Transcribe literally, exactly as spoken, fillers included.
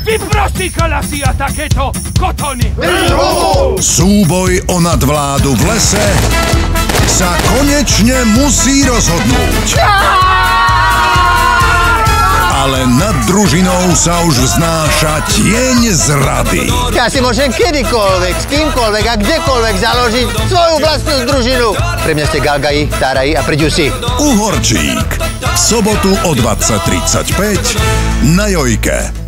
Vyprosti kolasi a takéto kotony! Súboj o nadvládu v lese sa konečne musí rozhodnúť. Ale nad družinou sa už vznáša tieň zrady. Ja si môžem kedykoľvek, s kýmkoľvek a kdekoľvek založiť svoju vlastnú družinu. Pre mňa ste Galgaji, Táraji a Priďusi. Uhorčík. V sobotu o dvadsať tridsaťpäť na Jojke.